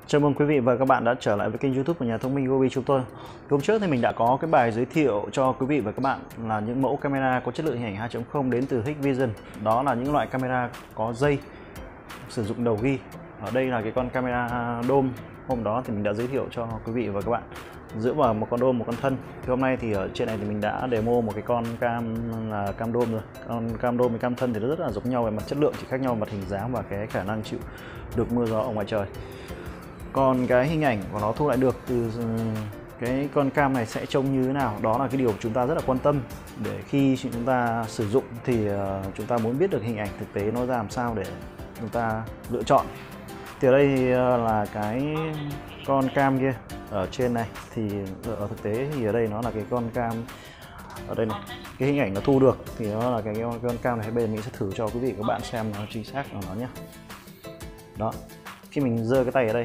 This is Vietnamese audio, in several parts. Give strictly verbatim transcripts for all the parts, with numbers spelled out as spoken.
Chào mừng quý vị và các bạn đã trở lại với kênh YouTube của nhà thông minh Gobi chúng tôi. Hôm trước thì mình đã có cái bài giới thiệu cho quý vị và các bạn là những mẫu camera có chất lượng hình ảnh hai chấm không đến từ Hikvision. Đó là những loại camera có dây sử dụng đầu ghi. Ở đây là cái con camera dome. Hôm đó thì mình đã giới thiệu cho quý vị và các bạn giữa vào một con dome, một con thân. Thì hôm nay thì ở trên này thì mình đã demo một cái con cam là cam dome rồi. Con cam dome với cam thân thì nó rất là giống nhau về mặt chất lượng, chỉ khác nhau về mặt hình dáng và cái khả năng chịu được mưa gió ở ngoài trời. Còn cái hình ảnh của nó thu lại được từ cái con cam này sẽ trông như thế nào, đó là cái điều chúng ta rất là quan tâm. Để khi chúng ta sử dụng thì chúng ta muốn biết được hình ảnh thực tế nó ra làm sao để chúng ta lựa chọn. Thì ở đây là cái con cam kia ở trên này, thì ở thực tế thì ở đây nó là cái con cam ở đây này, cái hình ảnh nó thu được thì nó là cái con cam này. Bây giờ mình sẽ thử cho quý vị các bạn xem nó chính xác của nó nhé. Đó, khi mình giơ cái tay ở đây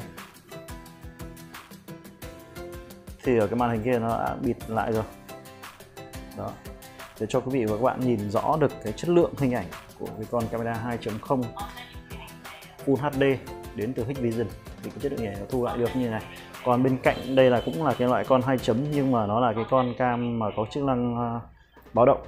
thì ở cái màn hình kia nó đã bịt lại rồi. Đó, để cho quý vị và các bạn nhìn rõ được cái chất lượng hình ảnh của cái con camera hai chấm không Full hát đê đến từ Hikvision. Thì cái chất lượng này nó thu lại được như này. Còn bên cạnh đây là cũng là cái loại con hai chấm, nhưng mà nó là cái con cam mà có chức năng uh, báo động,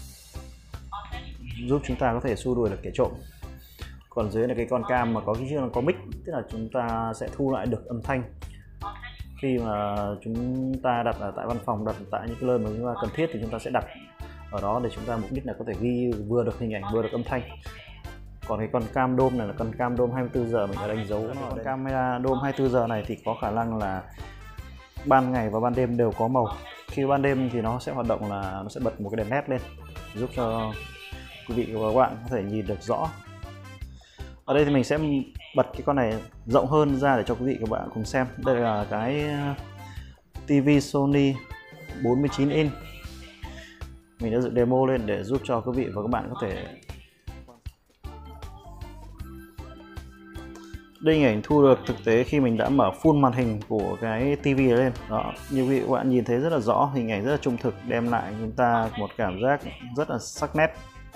giúp chúng ta có thể xua đuổi được kẻ trộm. Còn dưới là cái con cam mà có cái chức năng có mic, tức là chúng ta sẽ thu lại được âm thanh khi mà chúng ta đặt ở tại văn phòng, đặt tại những cái nơi mà chúng ta cần thiết thì chúng ta sẽ đặt ở đó để chúng ta mục đích là có thể ghi vừa được hình ảnh vừa được âm thanh. Còn cái con cam dome này là con cam dome hai mươi tư giờ, mình đã đánh dấu nó. Con camera dome hai mươi tư giờ này thì có khả năng là ban ngày và ban đêm đều có màu. Khi ban đêm thì nó sẽ hoạt động là nó sẽ bật một cái đèn led lên, giúp cho quý vị và các bạn có thể nhìn được rõ. Ở đây thì mình sẽ bật cái con này rộng hơn ra để cho quý vị và các bạn cùng xem. Đây là cái ti vi Sony bốn mươi chín inch. Mình đã dựng demo lên để giúp cho quý vị và các bạn có thể. Đây hình ảnh thu được thực tế khi mình đã mở full màn hình của cái tivi lên. Đó, như quý vị và các bạn nhìn thấy rất là rõ, hình ảnh rất là trung thực, đem lại chúng ta một cảm giác rất là sắc nét,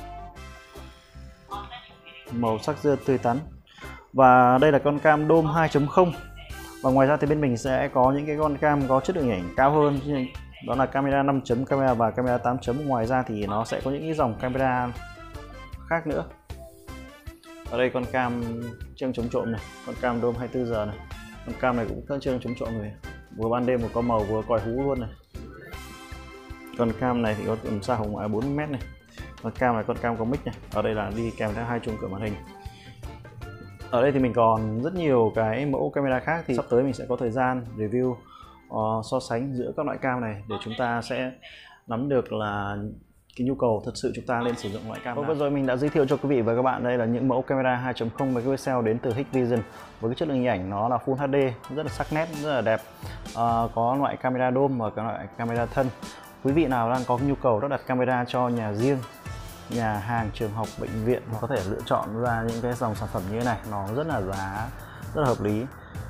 màu sắc rất tươi tắn. Và đây là con cam dome hai chấm không. Và ngoài ra thì bên mình sẽ có những cái con cam có chất lượng hình ảnh cao hơn, đó là camera năm chấm, camera và camera tám chấm. Ngoài ra thì nó sẽ có những cái dòng camera khác nữa. Ở đây con cam chương chống trộm này, con cam dome hai mươi tư giờ này. Con cam này cũng có chương chống trộm rồi, vừa ban đêm vừa có màu vừa còi hú luôn này. Con cam này thì có tầm xa hồng ngoại bốn mươi mét này. Con cam này con cam có mic này. Ở đây là đi kèm theo hai chung cửa màn hình. Ở đây thì mình còn rất nhiều cái mẫu camera khác, thì sắp tới mình sẽ có thời gian review uh, so sánh giữa các loại cam này để chúng ta sẽ nắm được là cái nhu cầu thật sự chúng ta nên sử dụng loại cam nào. Vừa rồi mình đã giới thiệu cho quý vị và các bạn đây là những mẫu camera hai chấm không với pixel đến từ Hikvision với cái chất lượng hình ảnh nó là Full hát đê, rất là sắc nét, rất là đẹp. Uh, có loại camera dome và các loại camera thân. Quý vị nào đang có nhu cầu lắp đặt camera cho nhà riêng, nhà hàng, trường học, bệnh viện, có thể lựa chọn ra những cái dòng sản phẩm như thế này. Nó rất là giá rất là hợp lý,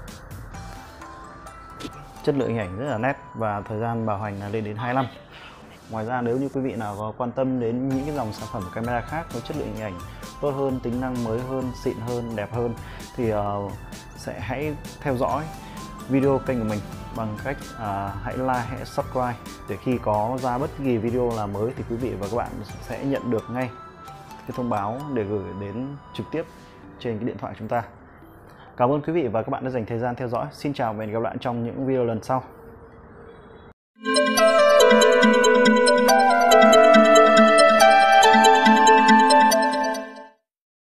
chất lượng hình ảnh rất là nét và thời gian bảo hành là lên đến hai năm. Ngoài ra nếu như quý vị nào có quan tâm đến những cái dòng sản phẩm camera khác với chất lượng hình ảnh tốt hơn, tính năng mới hơn, xịn hơn, đẹp hơn thì uh, sẽ hãy theo dõi video kênh của mình bằng cách uh, hãy like, hãy subscribe để khi có ra bất kỳ video nào mới thì quý vị và các bạn sẽ nhận được ngay cái thông báo để gửi đến trực tiếp trên cái điện thoại chúng ta. Cảm ơn quý vị và các bạn đã dành thời gian theo dõi. Xin chào và hẹn gặp lại trong những video lần sau.